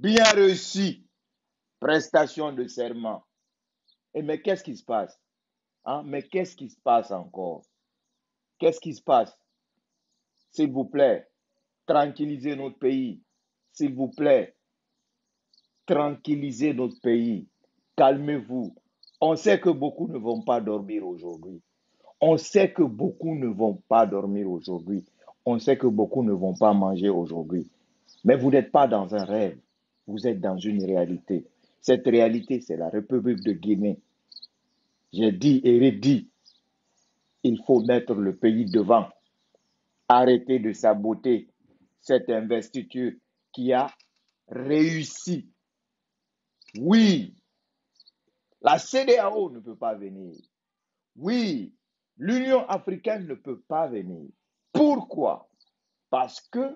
bien reçu, prestation de serment. Et mais qu'est-ce qui se passe? Hein? Mais qu'est-ce qui se passe encore? Qu'est-ce qui se passe? S'il vous plaît, tranquillisez notre pays. S'il vous plaît, tranquillisez notre pays. Calmez-vous. On sait que beaucoup ne vont pas dormir aujourd'hui. On sait que beaucoup ne vont pas dormir aujourd'hui. On sait que beaucoup ne vont pas manger aujourd'hui. Mais vous n'êtes pas dans un rêve. Vous êtes dans une réalité. Cette réalité, c'est la République de Guinée. J'ai dit et redit, il faut mettre le pays devant. Arrêtez de saboter cette investiture qui a réussi. Oui, la CEDEAO ne peut pas venir. Oui, l'Union africaine ne peut pas venir. Pourquoi? Parce que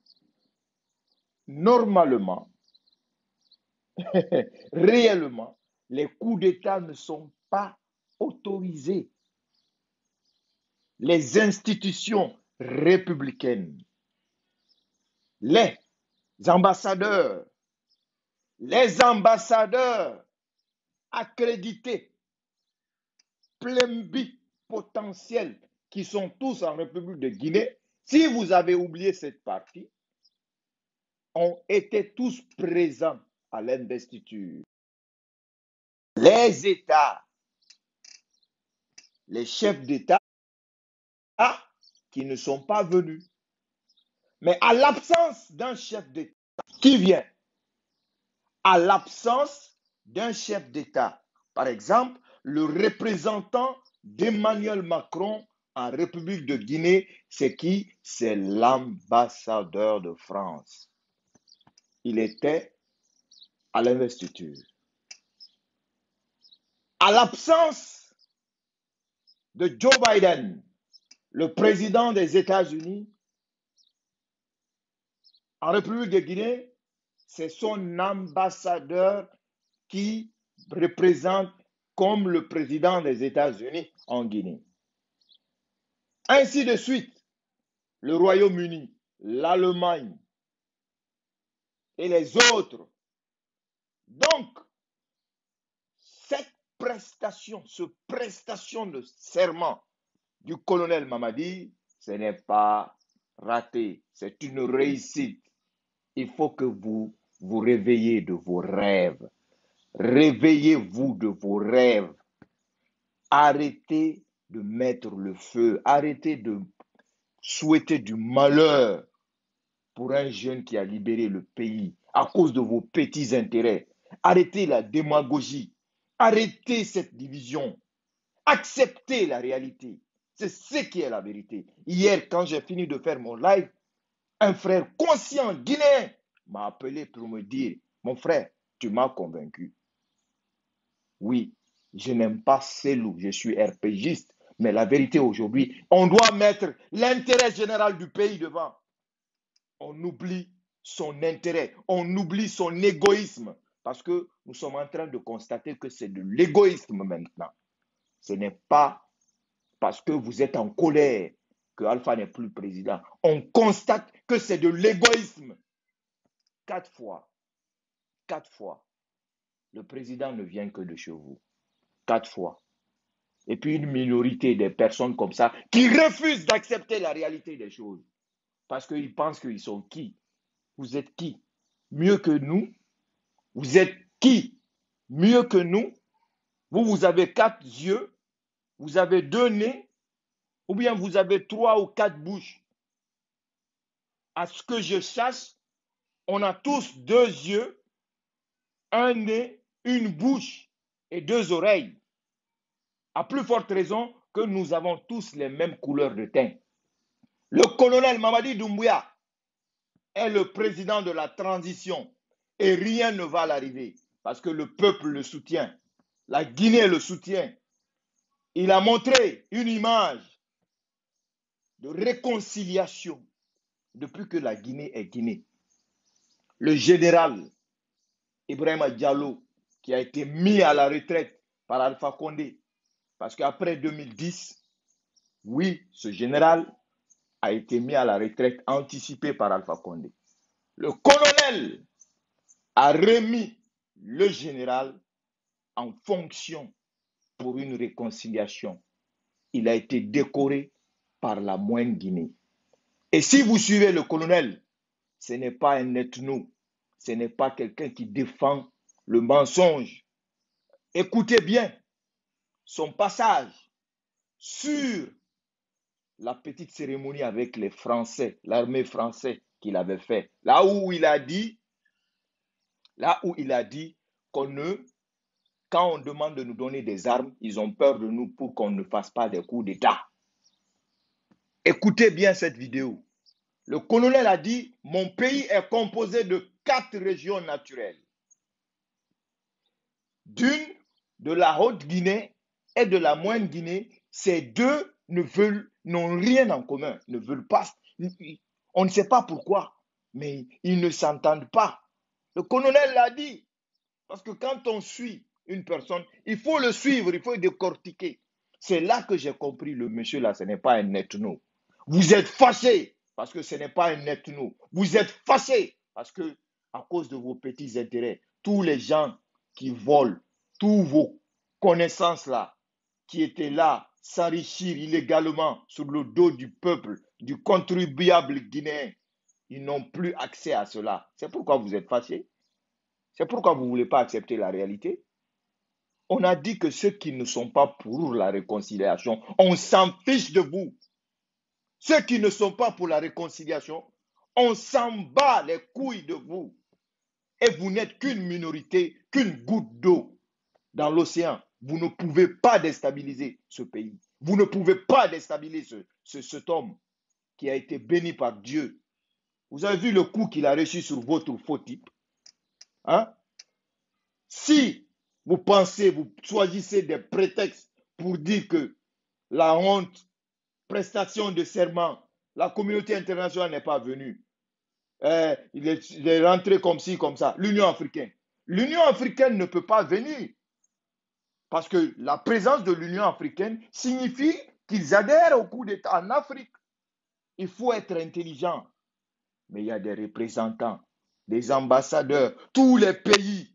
normalement, réellement, les coups d'État ne sont pas autorisés. Les institutions républicaines, les ambassadeurs accrédités, plébipotentiels, qui sont tous en République de Guinée, si vous avez oublié cette partie, ont été tous présents à l'investiture. Les États, les chefs d'État qui ne sont pas venus. Mais à l'absence d'un chef d'État qui vient, à l'absence d'un chef d'État, par exemple, le représentant d'Emmanuel Macron en République de Guinée, c'est qui? C'est l'ambassadeur de France. Il était à l'investiture. À l'absence de Joe Biden, le président des États-Unis, en République de Guinée, c'est son ambassadeur qui représente comme le président des États-Unis en Guinée. Ainsi de suite, le Royaume-Uni, l'Allemagne et les autres. Donc, cette prestation de serment du colonel Mamadi, ce n'est pas raté, c'est une réussite. Il faut que vous vous réveillez de vos rêves. Réveillez-vous de vos rêves. Arrêtez de mettre le feu. Arrêtez de souhaiter du malheur pour un jeune qui a libéré le pays à cause de vos petits intérêts. Arrêtez la démagogie. Arrêtez cette division. Acceptez la réalité. C'est ce qui est la vérité. Hier, quand j'ai fini de faire mon live, un frère conscient guinéen m'a appelé pour me dire, mon frère, tu m'as convaincu. Oui, je n'aime pas Cellou, je suis RPGiste, mais la vérité aujourd'hui, on doit mettre l'intérêt général du pays devant. On oublie son intérêt, on oublie son égoïsme, parce que nous sommes en train de constater que c'est de l'égoïsme maintenant. Ce n'est pas parce que vous êtes en colère que Alpha n'est plus président. On constate que c'est de l'égoïsme. 4 fois, le président ne vient que de chez vous. 4 fois. Et puis une minorité de personnes comme ça qui refusent d'accepter la réalité des choses. Parce qu'ils pensent qu'ils sont qui? Vous êtes qui? Mieux que nous? Vous êtes qui? Mieux que nous? Vous avez 4 yeux, vous avez 2 nez, ou bien vous avez 3 ou 4 bouches. À ce que je sache, on a tous 2 yeux, un nez, une bouche et 2 oreilles. À plus forte raison que nous avons tous les mêmes couleurs de teint. Le colonel Mamadi Doumbouya est le président de la transition et rien ne va l'arriver parce que le peuple le soutient. La Guinée le soutient. Il a montré une image de réconciliation depuis que la Guinée est Guinée. Le général Ibrahima Diallo, qui a été mis à la retraite par Alpha Condé, parce qu'après 2010, oui, ce général a été mis à la retraite anticipée par Alpha Condé. Le colonel a remis le général en fonction pour une réconciliation. Il a été décoré par la moyenne Guinée. Et si vous suivez le colonel, ce n'est pas un ethno, ce n'est pas quelqu'un qui défend le mensonge. Écoutez bien son passage sur la petite cérémonie avec les Français, l'armée française qu'il avait fait. Là où il a dit qu'on ne, quand on demande de nous donner des armes, ils ont peur de nous pour qu'on ne fasse pas des coups d'État. Écoutez bien cette vidéo. Le colonel a dit, mon pays est composé de 4 régions naturelles. D'une, de la Haute-Guinée et de la Moyenne-Guinée. Ces deux n'ont rien en commun, ne veulent pas. On ne sait pas pourquoi, mais ils ne s'entendent pas. Le colonel l'a dit. Parce que quand on suit une personne, il faut le suivre, il faut le décortiquer. C'est là que j'ai compris, le monsieur là, ce n'est pas un ethno. Vous êtes fâché parce que ce n'est pas un ethno. Vous êtes fâché parce que, à cause de vos petits intérêts, tous les gens qui volent, tous vos connaissances là, qui étaient là, s'enrichir illégalement sur le dos du peuple, du contribuable guinéen, ils n'ont plus accès à cela. C'est pourquoi vous êtes fâchés. C'est pourquoi vous ne voulez pas accepter la réalité. On a dit que ceux qui ne sont pas pour la réconciliation, on s'en fiche de vous. Ceux qui ne sont pas pour la réconciliation, on s'en bat les couilles de vous. Et vous n'êtes qu'une minorité, qu'une goutte d'eau dans l'océan. Vous ne pouvez pas déstabiliser ce pays. Vous ne pouvez pas déstabiliser cet homme qui a été béni par Dieu. Vous avez vu le coup qu'il a reçu sur votre faux type? Hein? Si vous pensez, vous choisissez des prétextes pour dire que la honte, prestation de serment, la communauté internationale n'est pas venue. Il est rentré comme ci, comme ça. L'Union africaine. L'Union africaine ne peut pas venir parce que la présence de l'Union africaine signifie qu'ils adhèrent au coup d'État en Afrique. Il faut être intelligent. Mais il y a des représentants, des ambassadeurs, tous les pays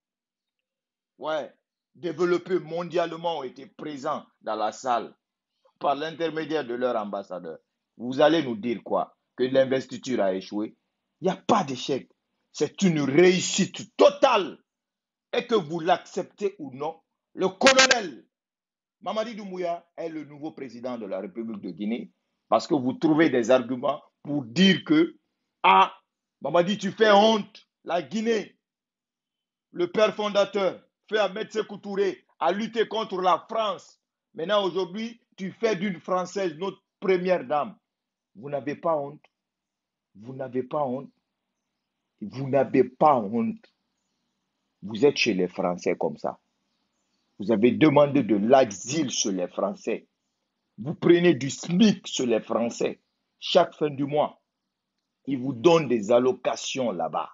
développés mondialement ont été présents dans la salle par l'intermédiaire de leur ambassadeur. Vous allez nous dire quoi? Que l'investiture a échoué? Il n'y a pas d'échec. C'est une réussite totale. Et que vous l'acceptez ou non, le colonel Mamadi Doumbouya est le nouveau président de la République de Guinée parce que vous trouvez des arguments pour dire que, ah, Mamadi, tu fais honte. La Guinée, le père fondateur, fait Ahmed Sékou Touré, a lutté contre la France. Maintenant, aujourd'hui, tu fais d'une Française notre première dame. Vous n'avez pas honte. Vous n'avez pas honte. Vous n'avez pas honte. Vous êtes chez les Français comme ça. Vous avez demandé de l'asile sur les Français. Vous prenez du SMIC sur les Français. Chaque fin du mois, ils vous donnent des allocations là-bas.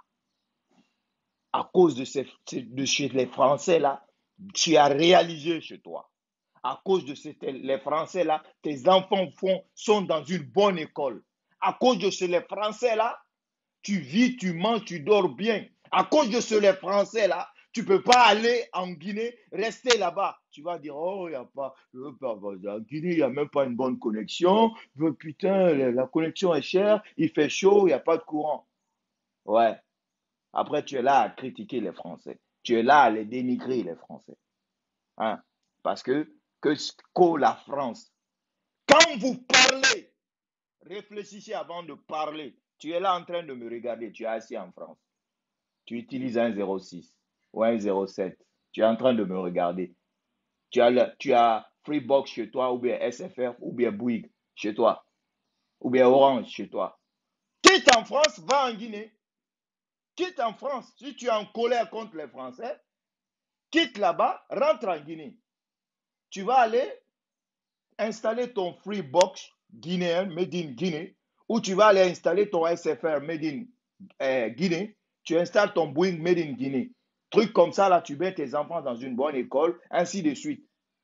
À cause de chez les Français là, tu as réalisé chez toi. À cause de les Français là, tes enfants sont dans une bonne école. À cause de les Français là, tu vis, tu manges, tu dors bien. À cause de les Français là, tu ne peux pas aller en Guinée, rester là-bas. Tu vas dire, oh, il n'y a pas, en Guinée, il n'y a même pas une bonne connexion. Putain, la connexion est chère, il fait chaud, il n'y a pas de courant. Ouais. Après, tu es là à critiquer les Français. Tu es là à les dénigrer, les Français. Hein? Parce que la France, quand vous parlez, réfléchissez avant de parler. Tu es là en train de me regarder. Tu es assis en France. Tu utilises un 06 ou un 07. Tu es en train de me regarder. Tu as Freebox chez toi, ou bien SFR, ou bien Bouygues chez toi, ou bien Orange chez toi. Quitte en France, va en Guinée. Quitte en France. Si tu es en colère contre les Français, quitte là-bas, rentre en Guinée. Tu vas aller installer ton Freebox guinéen, made in Guinée, ou tu vas aller installer ton SFR made in Guinée. Tu installes ton Boeing made in Guinée. Truc comme ça, là, tu mets tes enfants dans une bonne école, ainsi de suite.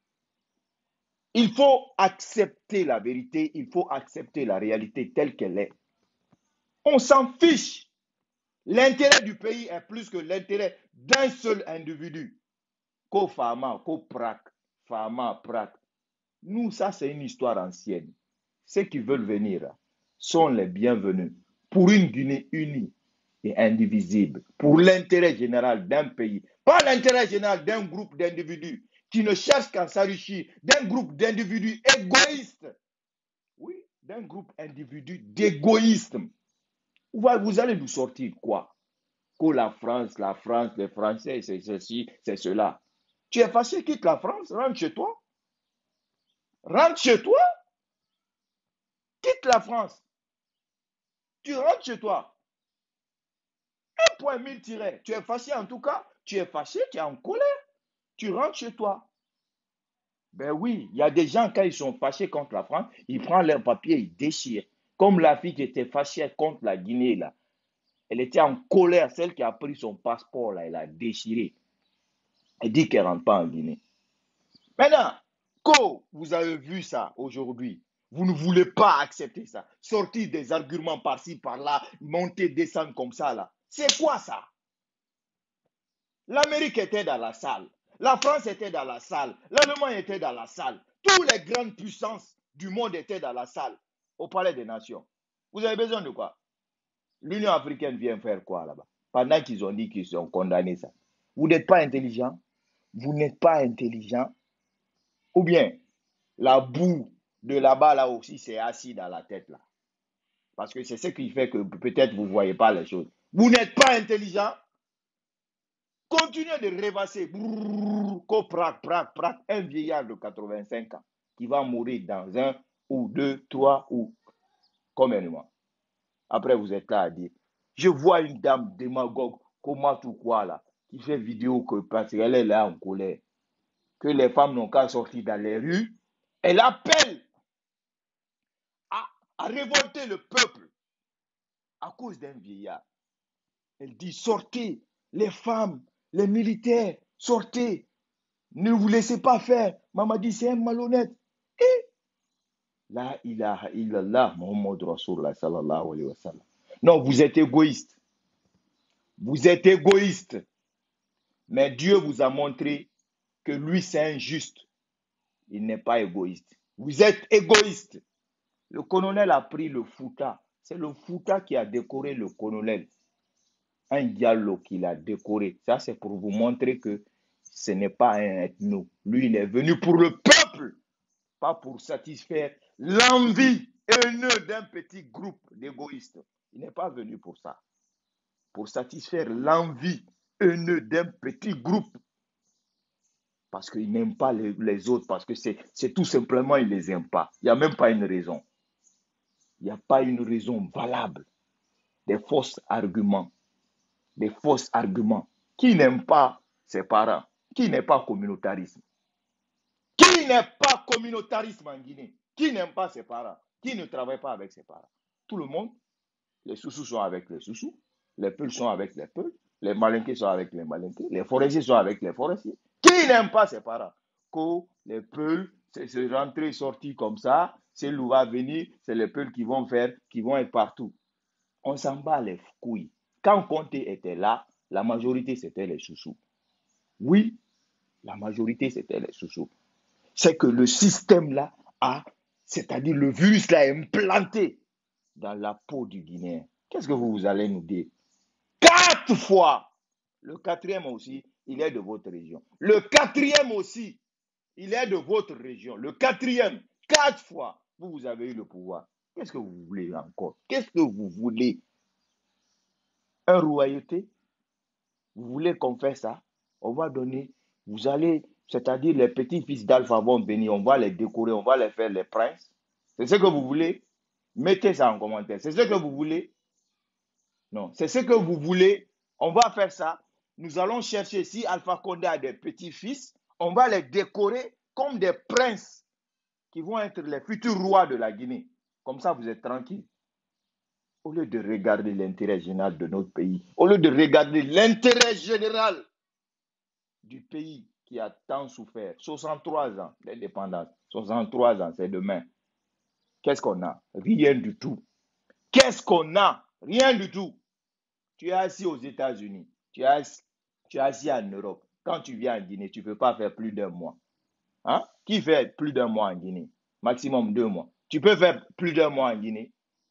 Il faut accepter la vérité, il faut accepter la réalité telle qu'elle est. On s'en fiche. L'intérêt du pays est plus que l'intérêt d'un seul individu. Qu'au Fama, qu'au Prak, Fama, Prak. Nous, ça, c'est une histoire ancienne. Ceux qui veulent venir sont les bienvenus pour une Guinée unie et indivisible, pour l'intérêt général d'un pays, pas l'intérêt général d'un groupe d'individus qui ne cherchent qu'à s'enrichir, d'un groupe d'individus égoïstes. Oui, d'un groupe d'individus d'égoïstes. Vous allez nous sortir quoi? Que la France, les Français, c'est ceci, c'est cela. Tu es fâché, quitte la France, rentre chez toi. Rentre chez toi, quitte la France. Tu rentres chez toi. Un point mille tiré. Tu es fâché en tout cas. Tu es fâché, tu es en colère. Tu rentres chez toi. Ben oui, il y a des gens, quand ils sont fâchés contre la France, ils prennent leur papier, ils déchirent. Comme la fille qui était fâchée contre la Guinée, là. Elle était en colère, celle qui a pris son passeport, là, elle a déchiré. Elle dit qu'elle ne rentre pas en Guinée. Maintenant, quand vous avez vu ça aujourd'hui, vous ne voulez pas accepter ça. Sortir des arguments par-ci, par-là, monter, descendre comme ça, là. C'est quoi ça? L'Amérique était dans la salle. La France était dans la salle. L'Allemagne était dans la salle. Toutes les grandes puissances du monde étaient dans la salle, au Palais des Nations. Vous avez besoin de quoi? L'Union africaine vient faire quoi là-bas? Pendant qu'ils ont dit qu'ils ont condamné ça. Vous n'êtes pas intelligent? Vous n'êtes pas intelligent? Ou bien, la boue de là-bas, là aussi, c'est assis dans la tête là. Parce que c'est ce qui fait que peut-être vous ne voyez pas les choses. Vous n'êtes pas intelligent? Continuez de rêvasser. Un vieillard de 85 ans qui va mourir dans 1 ou 2, 3 ou combien de mois. Après, vous êtes là à dire, je vois une dame démagogue, comment tout quoi là, qui fait vidéo que parce qu'elle est là en colère, que les femmes n'ont qu'à sortir dans les rues. Elle appelle à révolter le peuple à cause d'un vieillard. Elle dit, sortez, les femmes, les militaires, sortez. Ne vous laissez pas faire. Maman dit, c'est un malhonnête. Et la ilaha illallah, Muhammad Rasulullah sallallahu alayhi wa sallam. Non, vous êtes égoïste. Vous êtes égoïste. Mais Dieu vous a montré que lui, c'est un juste. Il n'est pas égoïste. Vous êtes égoïste. Le colonel a pris le Fouta. C'est le Fouta qui a décoré le colonel. Un dialogue qu'il a décoré. Ça, c'est pour vous montrer que ce n'est pas un ethno. Lui, il est venu pour le peuple, pas pour satisfaire l'envie haineuse d'un petit groupe d'égoïstes. Il n'est pas venu pour ça. Pour satisfaire l'envie haineuse d'un petit groupe. Parce qu'il n'aime pas les autres, parce que c'est tout simplement, il ne les aime pas. Il n'y a même pas une raison. Il n'y a pas une raison valable. Des faux arguments. Des faux arguments. Qui n'aime pas ses parents? Qui n'est pas communautarisme? Qui n'est pas communautarisme en Guinée? Qui n'aime pas ses parents? Qui ne travaille pas avec ses parents? Tout le monde. Les sous-sous sont avec les sous-sous. Les peuls sont avec les peuls. Les malinqués sont avec les malinqués. Les forestiers sont avec les forestiers. Qui n'aime pas ses parents? Que les peuls, c'est rentrer, sortir comme ça. C'est l'où va venir, c'est les peuls qui vont faire, qui vont être partout. On s'en bat les couilles. Quand Conté était là, la majorité, c'était les sous-sous. Oui, la majorité, c'était les sous-sous. C'est que le système-là a, c'est-à-dire le virus-là, est implanté dans la peau du Guinéen. Qu'est-ce que vous allez nous dire? 4 fois. Le 4e aussi, il est de votre région. Le 4e aussi, il est de votre région. Le 4e, 4 fois, vous avez eu le pouvoir. Qu'est-ce que vous voulez encore? Qu'est-ce que vous voulez? Un royauté? Vous voulez qu'on fasse ça? On va donner, vous allez, c'est-à-dire les petits-fils d'Alpha vont venir, on va les décorer, on va les faire les princes. C'est ce que vous voulez? Mettez ça en commentaire. C'est ce que vous voulez? Non, c'est ce que vous voulez. On va faire ça. Nous allons chercher si Alpha Condé a des petits-fils. On va les décorer comme des princes qui vont être les futurs rois de la Guinée. Comme ça, vous êtes tranquille. Au lieu de regarder l'intérêt général de notre pays, au lieu de regarder l'intérêt général du pays qui a tant souffert, 63 ans d'indépendance, 63 ans, c'est demain. Qu'est-ce qu'on a? Rien du tout. Qu'est-ce qu'on a? Rien du tout. Tu es assis aux États-Unis. Tu es assis en Europe. Quand tu viens en Guinée, tu ne peux pas faire plus d'un mois. Hein? Qui fait plus d'un mois en Guinée? Maximum 2 mois. Tu peux faire plus d'un mois en Guinée.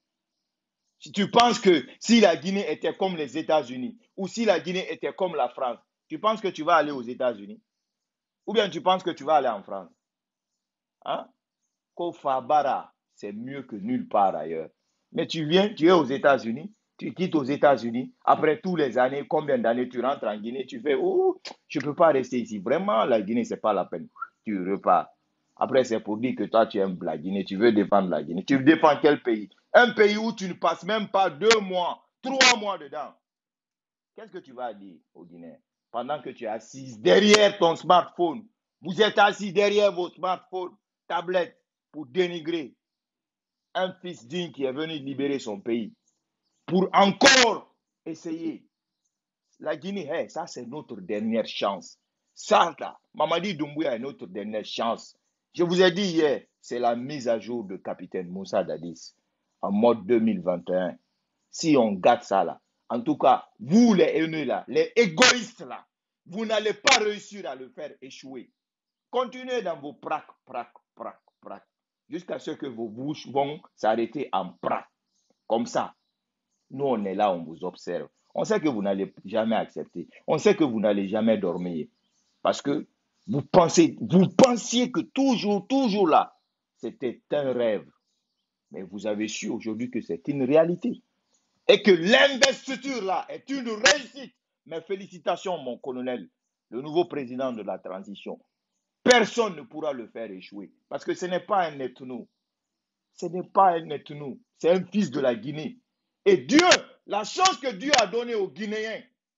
Si tu penses que si la Guinée était comme les États-Unis ou si la Guinée était comme la France, tu penses que tu vas aller aux États-Unis? Ou bien tu penses que tu vas aller en France? Hein? Kofabara, c'est mieux que nulle part ailleurs. Mais tu viens, tu es aux États-Unis, tu quittes aux États-Unis, après tous les années, combien d'années tu rentres en Guinée, tu fais, oh, je ne peux pas rester ici. Vraiment, la Guinée, ce n'est pas la peine. Tu repars. Après, c'est pour dire que toi, tu aimes la Guinée, tu veux défendre la Guinée. Tu défends quel pays? Un pays où tu ne passes même pas 2 mois, 3 mois dedans. Qu'est-ce que tu vas dire aux Guinéens? Pendant que tu es assis derrière ton smartphone, vous êtes assis derrière vos smartphones, tablettes, pour dénigrer un fils digne qui est venu libérer son pays, pour encore essayer. La Guinée, hey, ça c'est notre dernière chance. Ça, là, Mamadi Doumbouya est notre dernière chance. Je vous ai dit hier, c'est la mise à jour de capitaine Moussa Dadis en mode 2021. Si on gâte ça là, en tout cas, vous les haineux là, les égoïstes là, vous n'allez pas réussir à le faire échouer. Continuez dans vos prac, prac, prac, prac, jusqu'à ce que vos bouches vont s'arrêter en prac. Comme ça, nous on est là, on vous observe. On sait que vous n'allez jamais accepter. On sait que vous n'allez jamais dormir. Parce que vous pensiez que toujours là, c'était un rêve. Mais vous avez su aujourd'hui que c'est une réalité. Et que l'investiture là est une réussite. Mes félicitations, mon colonel, le nouveau président de la transition. Personne ne pourra le faire échouer. Parce que ce n'est pas un ethno. Ce n'est pas un ethno. C'est un fils de la Guinée. Et Dieu, la chance que Dieu a donnée aux Guinéens,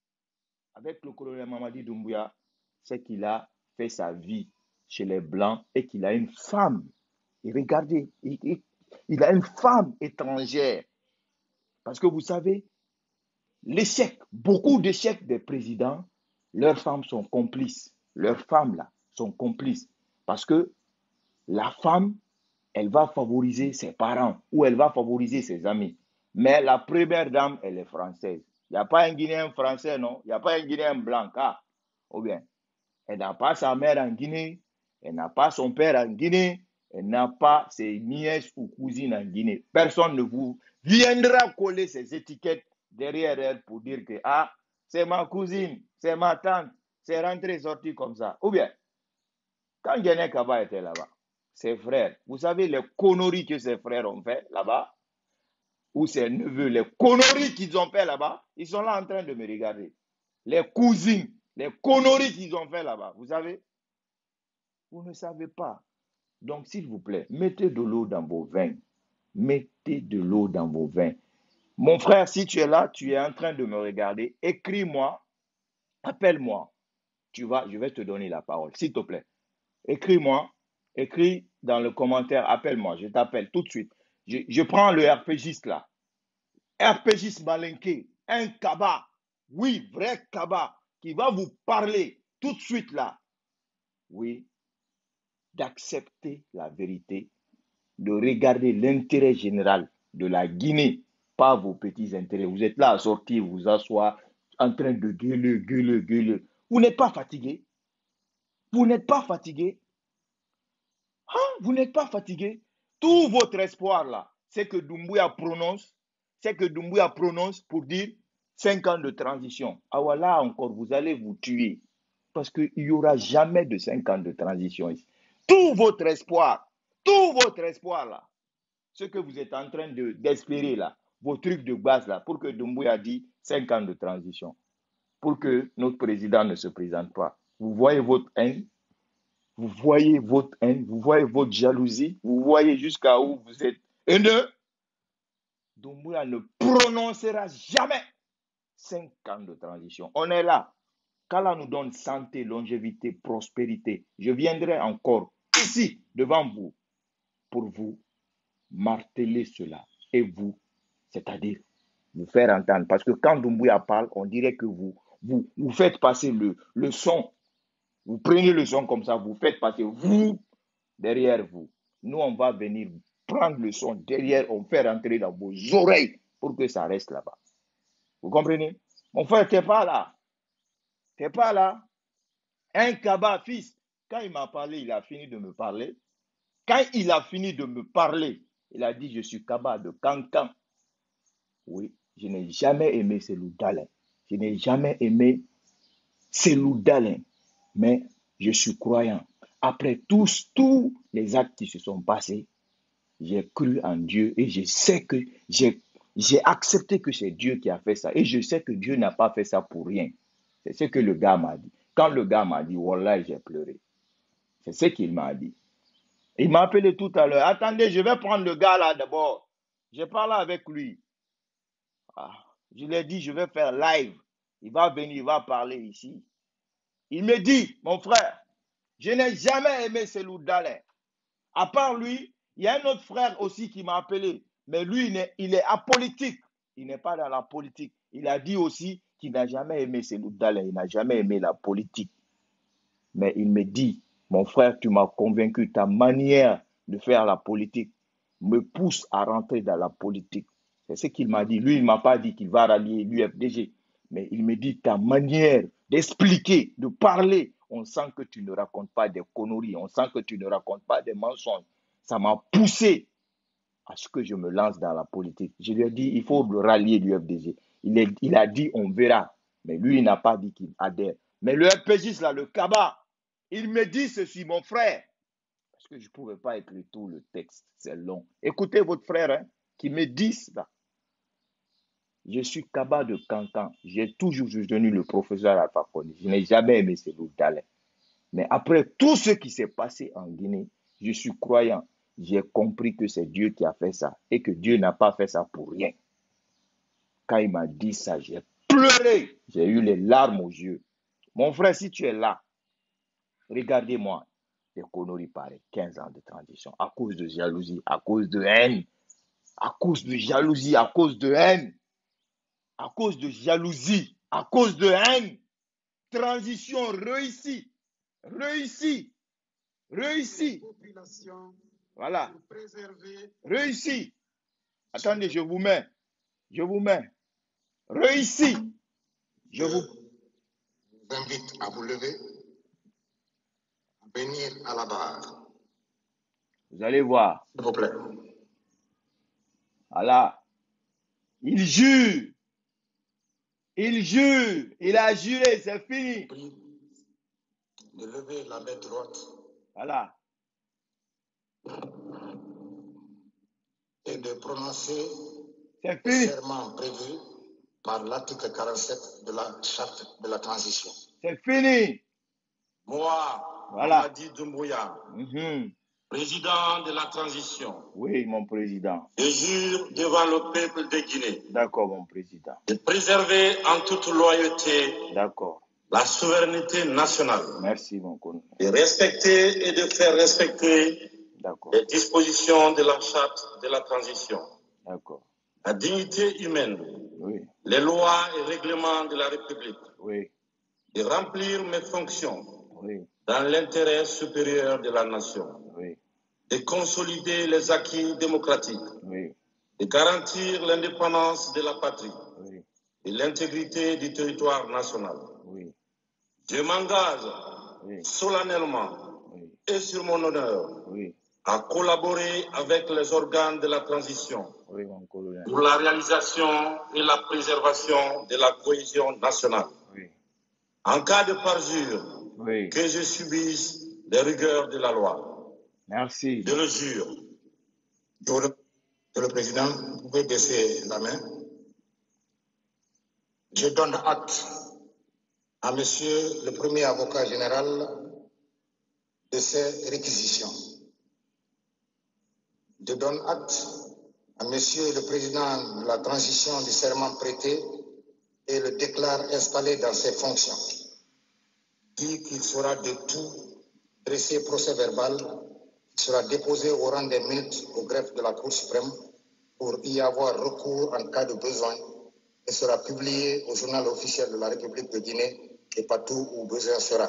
avec le colonel Mamadi Doumbouya, c'est qu'il a fait sa vie chez les Blancs et qu'il a une femme. Et regardez, il a une femme étrangère. Parce que vous savez, l'échec, beaucoup d'échecs des présidents, leurs femmes sont complices. Leurs femmes là sont complices. Parce que la femme, elle va favoriser ses parents ou elle va favoriser ses amis. Mais la première dame, elle est française. Il n'y a pas un Guinéen français, non? Il n'y a pas un Guinéen blanc. Ah, ou bien, elle n'a pas sa mère en Guinée, elle n'a pas son père en Guinée, elle n'a pas ses nièces ou cousines en Guinée. Personne ne vous viendra coller ces étiquettes derrière elle pour dire que, ah, c'est ma cousine, c'est ma tante, c'est rentré et sorti comme ça. Ou bien, quand Guinée Kaba était là-bas, ses frères, vous savez les conneries que ses frères ont fait là-bas, ou ses neveux, les conneries qu'ils ont fait là-bas, ils sont là en train de me regarder. Les cousines, les conneries qu'ils ont fait là-bas, vous savez, vous ne savez pas. Donc, s'il vous plaît, mettez de l'eau dans vos vins. Mettez de l'eau dans vos vins. Mon frère, si tu es là, tu es en train de me regarder, écris-moi, appelle-moi. Je vais te donner la parole, s'il te plaît. Écris-moi, écris dans le commentaire, appelle-moi, je t'appelle tout de suite. Je prends le RPGiste là. RPGiste Malinké, un Kaba, oui, vrai Kaba, qui va vous parler tout de suite là. Oui, d'accepter la vérité, de regarder l'intérêt général de la Guinée, pas vos petits intérêts. Vous êtes là à sortir, vous asseoir, en train de gueuler, gueuler, gueuler. Vous n'êtes pas fatigué? Vous n'êtes pas fatigué? Hein? Vous n'êtes pas fatigué? Tout votre espoir là, c'est que Doumbouya prononce pour dire 5 ans de transition. Ah voilà, encore, vous allez vous tuer. Parce qu'il n'y aura jamais de 5 ans de transition ici. Tout votre espoir là, ce que vous êtes en train d'espérer là, vos trucs de base là, pour que Doumbouya dit 5 ans de transition, pour que notre président ne se présente pas. Vous voyez votre haine, vous voyez votre haine, vous voyez votre jalousie, vous voyez jusqu'à où vous êtes haineux. Doumbouya ne prononcera jamais 5 ans de transition. On est là. Qu'Allah nous donne santé, longévité, prospérité. Je viendrai encore ici devant vous pour vous marteler cela. Et vous, c'est-à-dire vous faire entendre. Parce que quand Doumbouya parle, on dirait que vous faites passer le son. Vous prenez le son comme ça, vous faites passer vous derrière vous. Nous, on va venir prendre le son derrière, on fait rentrer dans vos oreilles pour que ça reste là-bas. Vous comprenez? Mon frère, tu n'es pas là. Tu n'es pas là. Un Kaba, fils, quand il m'a parlé, il a fini de me parler. Quand il a fini de me parler, il a dit, je suis Kaba de Cancan. Oui, je n'ai jamais aimé Selou Dalin. Je n'ai jamais aimé Selou Dalin. Mais je suis croyant. Après tous les actes qui se sont passés, j'ai cru en Dieu et je sais que j'ai accepté que c'est Dieu qui a fait ça. Et je sais que Dieu n'a pas fait ça pour rien. C'est ce que le gars m'a dit. Quand le gars m'a dit, Wallah, j'ai pleuré. C'est ce qu'il m'a dit. Il m'a appelé tout à l'heure. Attendez, je vais prendre le gars là d'abord. J'ai parlé avec lui. Ah, je lui ai dit, je vais faire live. Il va venir, il va parler ici. Il me dit, mon frère, je n'ai jamais aimé Selou Dalin. À part lui, il y a un autre frère aussi qui m'a appelé. Mais lui, il est apolitique. Il n'est pas dans la politique. Il a dit aussi qu'il n'a jamais aimé Selou Dalin. Il n'a jamais aimé la politique. Mais il me dit, mon frère, tu m'as convaincu. Ta manière de faire la politique me pousse à rentrer dans la politique. C'est ce qu'il m'a dit. Lui, il ne m'a pas dit qu'il va rallier l'UFDG. Mais il me dit, ta manière d'expliquer, de parler, on sent que tu ne racontes pas des conneries, on sent que tu ne racontes pas des mensonges. Ça m'a poussé à ce que je me lance dans la politique. Je lui ai dit, il faut le rallier l'UFDG. Il a dit, on verra. Mais lui, il n'a pas dit qu'il adhère. Mais le FPJ, là, le Kaba, il me dit ceci, mon frère. Parce que je ne pouvais pas écrire tout le texte, c'est long. Écoutez votre frère hein, qui me dit ça. Je suis Kaba de Cancan. J'ai toujours soutenu le professeur Alpha Condé. Je n'ai jamais aimé Selou Dalin. Mais après tout ce qui s'est passé en Guinée, je suis croyant. J'ai compris que c'est Dieu qui a fait ça et que Dieu n'a pas fait ça pour rien. Quand il m'a dit ça, j'ai pleuré. J'ai eu les larmes aux yeux. Mon frère, si tu es là, regardez-moi. Des conneries pareilles. 15 ans de transition. À cause de jalousie, à cause de haine. À cause de jalousie, à cause de haine. À cause de jalousie, à cause de haine. Transition réussie. Réussie. Réussie. Voilà. Réussi. Attendez, je vous mets. Je vous mets. Réussi. Je vous invite à vous lever, à venir à la barre. Vous allez voir. S'il vous plaît. Voilà. Il jure. Il jure. Il a juré. C'est fini. De lever la main droite. Voilà. Et de prononcer c'est le fini. serment prévu par l'article 47 de la charte de la transition. C'est fini. Moi, voilà. Mamadi Doumbouya, président de la transition. Oui, mon président. Je jure devant le peuple de Guinée. D'accord, mon président. De préserver en toute loyauté. D'accord. La souveraineté nationale. Merci, mon colonel. De respecter et de faire respecter les dispositions de la charte de la transition. D'accord. La dignité humaine. Oui. Les lois et règlements de la République. Oui. De remplir mes fonctions. Oui. Dans l'intérêt supérieur de la nation. Oui. De consolider les acquis démocratiques. Oui. De garantir l'indépendance de la patrie. Oui. Et l'intégrité du territoire national. Oui. Je m'engage solennellement et sur mon honneur à collaborer avec les organes de la transition pour la réalisation et la préservation de la cohésion nationale. En cas de parjure, que je subisse les rigueurs de la loi. Merci. Je le jure. Monsieur le Président, vous pouvez baisser la main. Je donne acte à Monsieur le Premier Avocat Général de ces réquisitions. Je donne acte à Monsieur le Président de la transition du serment prêté et le déclare installé dans ses fonctions. Dit qu'il sera de tout dressé procès-verbal, qui sera déposé au rang des minutes au greffe de la Cour suprême pour y avoir recours en cas de besoin et sera publié au journal officiel de la République de Guinée et partout où besoin sera.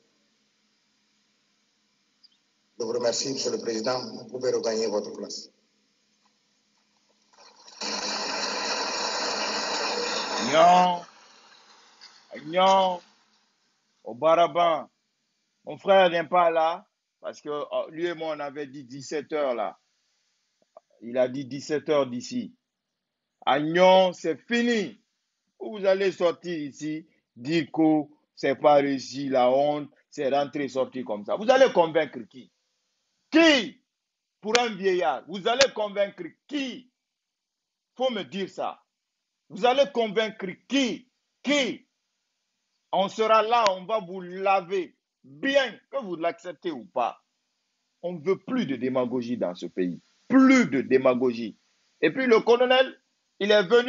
Je vous remercie, Monsieur le Président. Vous pouvez regagner votre place. Agnan, Agnan, au Baraban. Mon frère n'est pas là parce que lui et moi, on avait dit 17 heures là. Il a dit 17 heures d'ici. Agnan, c'est fini. Vous allez sortir ici, dire que c'est pas réussi, la honte, c'est rentré, sortir comme ça. Vous allez convaincre qui? Qui? Pour un vieillard, vous allez convaincre qui? Faut me dire ça. Vous allez convaincre qui? Qui? On sera là, on va vous laver, bien que vous l'acceptez ou pas. On ne veut plus de démagogie dans ce pays. Plus de démagogie. Et puis le colonel, il est venu.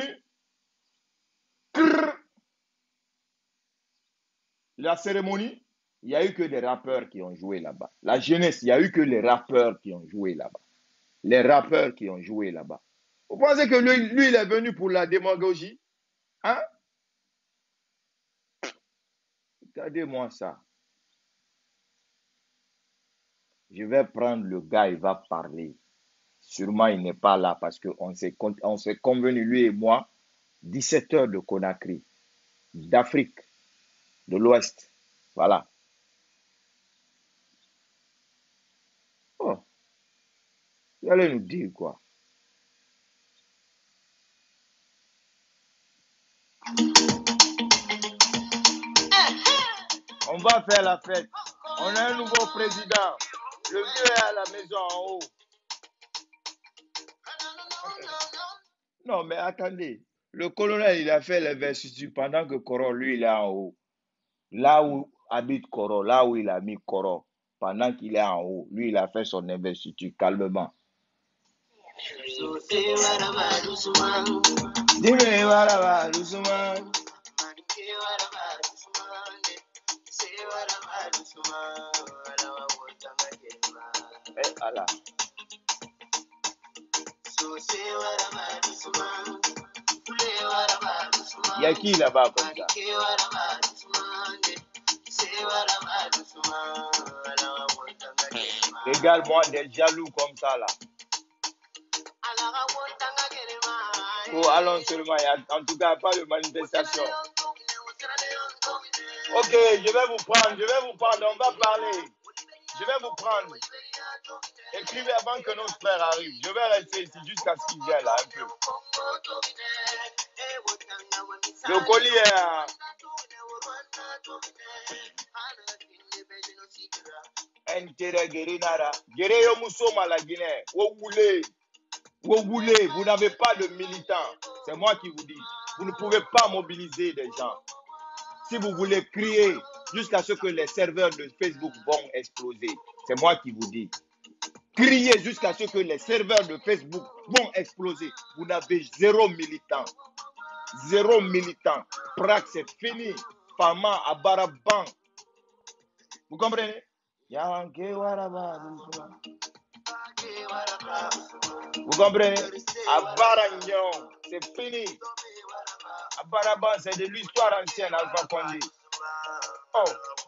Crrr, la cérémonie, il n'y a eu que des rappeurs qui ont joué là-bas. La jeunesse, il n'y a eu que les rappeurs qui ont joué là-bas. Les rappeurs qui ont joué là-bas. Vous pensez que lui, il est venu pour la démagogie? Hein? Regardez-moi ça. Je vais prendre le gars, il va parler. Sûrement, il n'est pas là parce qu'on s'est convenu, lui et moi, 17 heures de Conakry, d'Afrique, de l'Ouest. Voilà. Oh, vous allez nous dire quoi? On va faire la fête. On a un nouveau président. Le vieux est à la maison en haut. Non, mais attendez. Le colonel, il a fait l'investiture pendant que Koro, lui, il est en haut. Là où habite Koro, là où il a mis Koro, pendant qu'il est en haut, lui, il a fait son investiture calmement. Dis-moi, voilà, doucement. Eh, Allah. Il y a qui là-bas comme ça? Regarde-moi des jaloux comme ça là. Oh, allons seulement, en tout cas, pas de manifestation. Ok, je vais vous prendre, on va parler. Je vais vous prendre. Écrivez avant que nos frères arrivent. Je vais rester ici jusqu'à ce qu'ils viennent là un peu. Le colis est à... Intérêt Guérinara. Guéréo Moussoma la Guinée. Vous n'avez pas de militants. C'est moi qui vous dis. Vous ne pouvez pas mobiliser des gens. Si vous voulez crier jusqu'à ce que les serveurs de Facebook vont exploser, c'est moi qui vous dis. Criez jusqu'à ce que les serveurs de Facebook vont exploser. Vous n'avez zéro militant. Zéro militant. Prague, c'est fini. Fama, Abaraban. Vous comprenez? Vous comprenez? Abaragnon, c'est fini. Abaraban, c'est de l'histoire ancienne, Alpha Condé. Oh.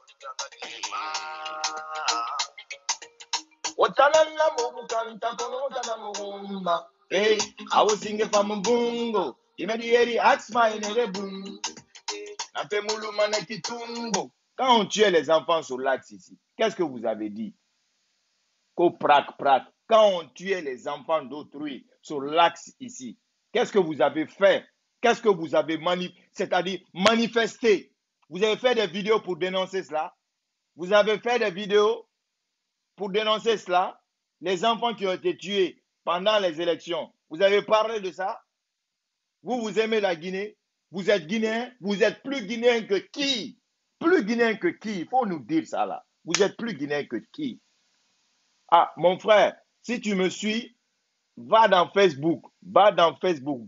Hey, I was singing from Bungo. Imediati Axma in a boom. Quand on tuait les enfants sur l'axe ici, qu'est-ce que vous avez dit? Prac. Quand on tuait les enfants d'autrui sur l'axe ici, qu'est-ce que vous avez fait? Qu'est-ce que vous avez c'est-à-dire manifesté? Vous avez fait des vidéos pour dénoncer cela? Vous avez fait des vidéos pour dénoncer cela? Les enfants qui ont été tués pendant les élections, vous avez parlé de ça? Vous aimez la Guinée? Vous êtes Guinéen? Vous êtes plus Guinéen que qui? Plus Guinéen que qui? Il faut nous dire ça là. Vous êtes plus Guinéen que qui? Ah, mon frère, si tu me suis, va dans Facebook. Va dans Facebook.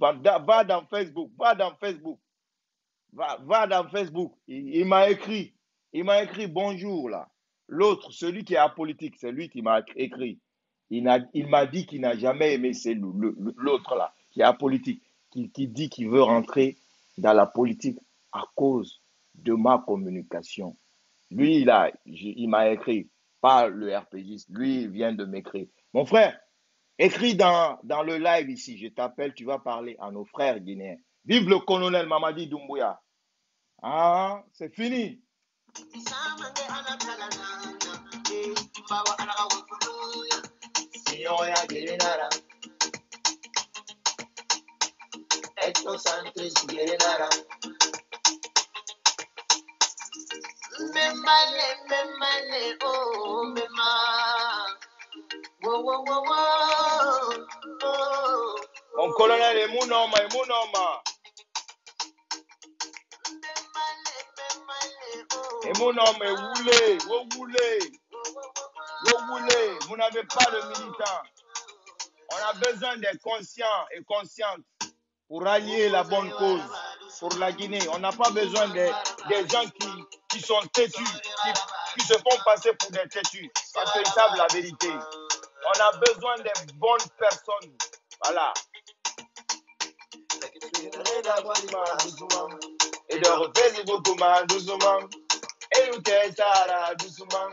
Il m'a écrit. Il m'a écrit bonjour là. L'autre, celui qui est apolitique, c'est lui qui m'a écrit. Il m'a dit qu'il n'a jamais aimé l'autre là, qui est apolitique, qui dit qu'il veut rentrer dans la politique à cause de ma communication. Lui, il m'a écrit, pas le RPGiste. Lui, il vient de m'écrire. Mon frère, écris dans le live ici. Je t'appelle, tu vas parler à nos frères guinéens. Vive le colonel Mamadi Doumbouya. Ah, c'est fini. Mon colonel est mon homme, est mon homme. Et mon homme est roulé, roulé. Vous n'avez pas de militants. On a besoin des conscients et conscientes pour allier la bonne cause pour la Guinée. On n'a pas besoin des gens qui sont têtus, qui se font passer pour des têtus, parce qu'ils savent la vérité. On a besoin des bonnes personnes. Voilà. Et de refaire beaucoup mal doucement. Et nous t'es doucement.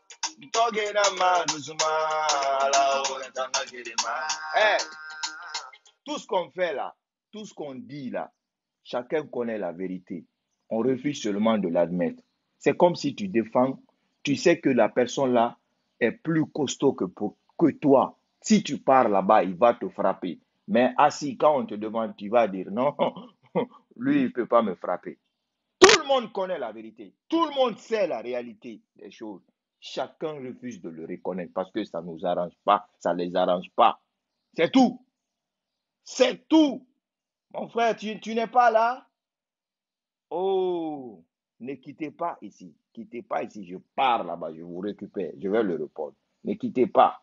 Hey, tout ce qu'on fait là, tout ce qu'on dit là, chacun connaît la vérité. On refuse seulement de l'admettre. C'est comme si tu défends, tu sais que la personne là est plus costaud que toi. Si tu pars là-bas, il va te frapper. Mais assis, quand on te demande, tu vas dire non, lui, il ne peut pas me frapper. Tout le monde connaît la vérité. Tout le monde sait la réalité des choses. Chacun refuse de le reconnaître parce que ça ne nous arrange pas, ça ne les arrange pas. C'est tout. C'est tout. Mon frère, tu n'es pas là? Oh, ne quittez pas ici. Quittez pas ici. Je pars là-bas, je vous récupère. Je vais le répondre. Ne quittez pas.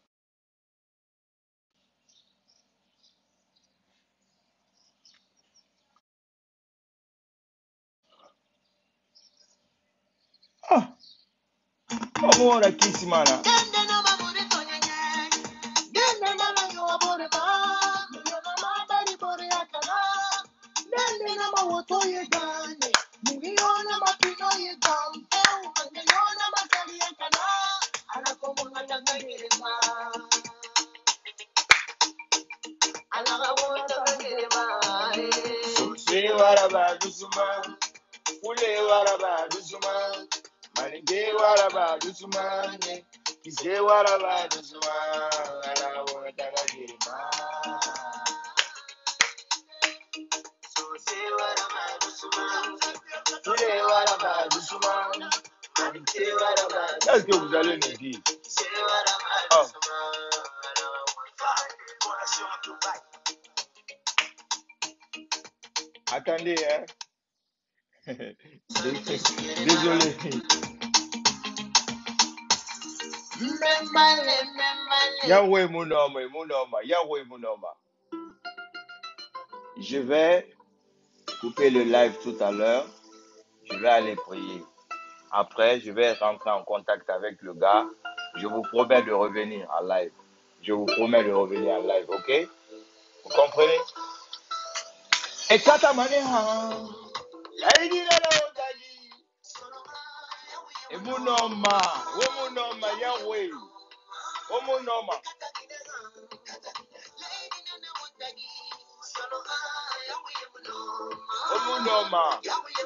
Ah, comment on a Kissimana? Waraba dusuma, ule waraba dusuma, malinge waraba dusuma, kise waraba dusuma, ala wotaka girma. Se waraba dusuma, ule waraba dusuma, malinge waraba. Qu'est-ce que vous allez nous dire? Oh. Attendez, hein. Désolé. Yahweh mon homme, Yahweh mon homme. Je vais couper le live tout à l'heure. Je vais aller prier. Après, je vais rentrer en contact avec le gars. Je vous promets de revenir en live. Je vous promets de revenir en live, ok? Vous comprenez? Et Katamaneha, et mon homme, Yahweh, oh mon homme. Oh mon homme.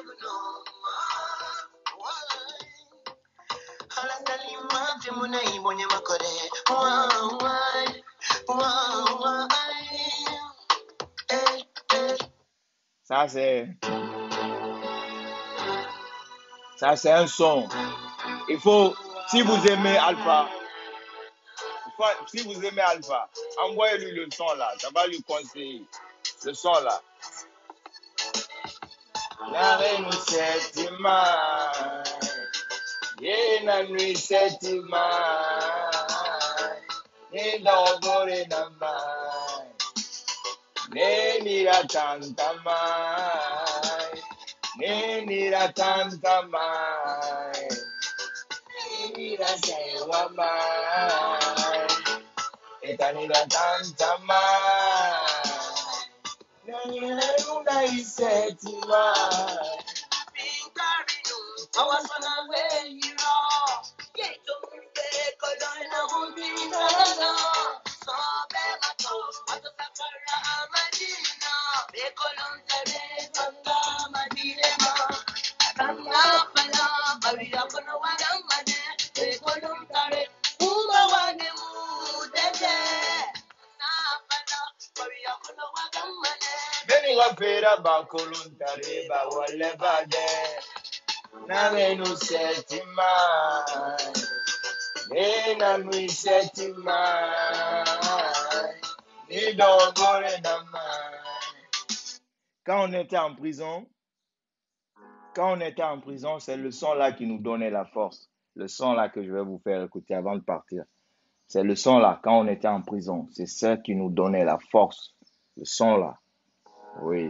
Ça c'est un son. Il faut, si vous aimez Alpha, envoyez-lui le son là, ça va lui conseiller. Le son là. La reine septima, yena nuit septima, yena obore nama, nenira tantama, nenira tantama, nenira sewama, etanira tantama. Nenira isetima. fera bakuluntare bawale bade. Name no setima. Nena nui setima. Ni dogore dama. Quand on était en prison, c'est le son là qui nous donnait la force. Le son là que je vais vous faire écouter avant de partir. C'est le son là, quand on était en prison. C'est ça qui nous donnait la force. Le son là. Oui.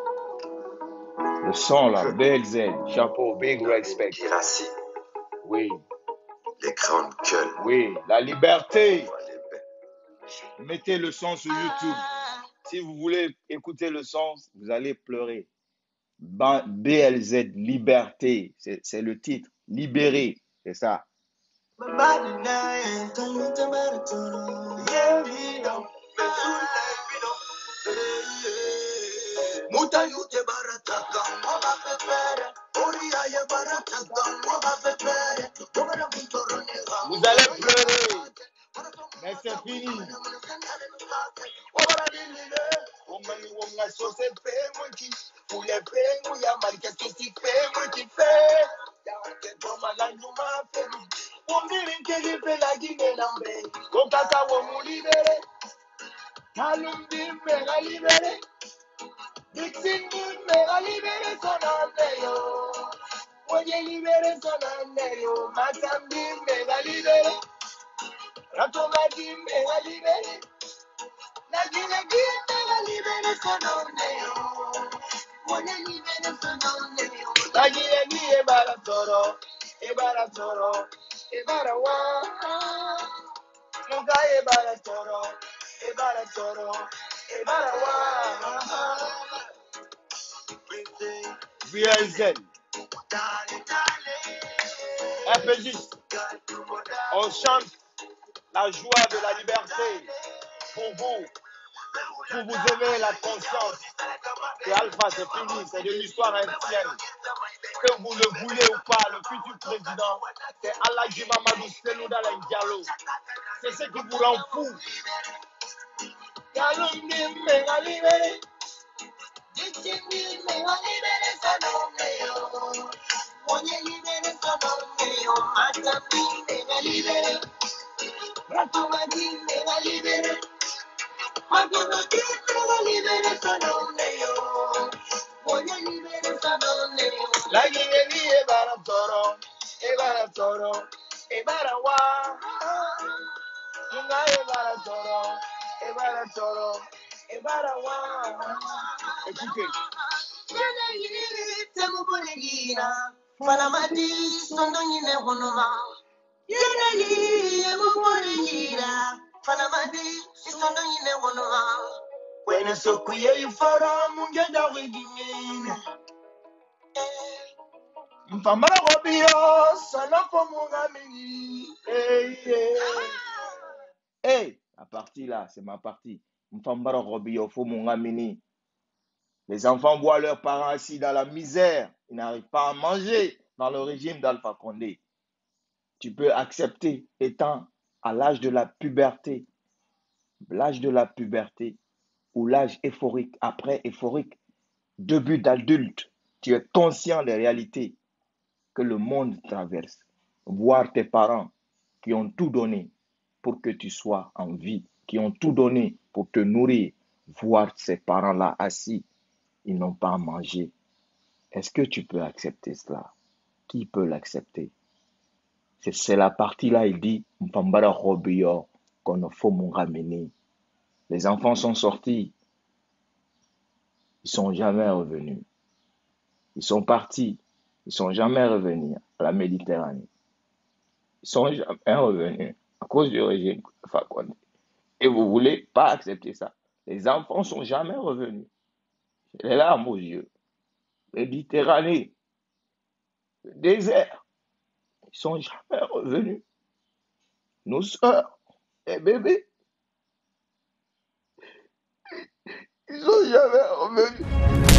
Le son là. BLZ. Chapeau. Big respect. Girassi. Oui. Les grandes gueules. Oui. La liberté. Mettez le son sur YouTube. Si vous voulez écouter le son, vous allez pleurer. BLZ, liberté, c'est le titre. Libéré, c'est ça. Vous allez pleurer, mais c'est fini. VLZ. FPJ. On chante la joie de la liberté pour vous aimer la conscience que Alpha c'est fini, c'est de l'histoire ancienne. Que vous le voulez ou pas, le futur président, c'est Alhaji Mamadou Sellouda Diallo. C'est ce qui vous rend fou. Écoutez. Hey, la partie là, c'est ma partie. Les enfants voient leurs parents assis dans la misère. Ils n'arrivent pas à manger dans le régime d'Alpha Condé. Tu peux accepter, étant à l'âge de la puberté ou l'âge euphorique, après euphorique, début d'adulte, tu es conscient des réalités que le monde traverse. Voir tes parents qui ont tout donné pour que tu sois en vie, qui ont tout donné pour te nourrir, voir ces parents-là assis, ils n'ont pas à manger. Est-ce que tu peux accepter cela? Qui peut l'accepter? C'est la partie-là, il dit, Mpambara Robio, qu'on faut mon ramener. Les enfants sont sortis, ils sont jamais revenus. Ils sont partis, ils sont jamais revenus à la Méditerranée. Ils sont jamais revenus à cause du régime Alpha Condé. Et vous voulez pas accepter ça. Les enfants sont jamais revenus. J'ai les larmes aux yeux. Méditerranée, le désert, ils sont jamais revenus. Nos soeurs et bébés, ils sont jamais revenus.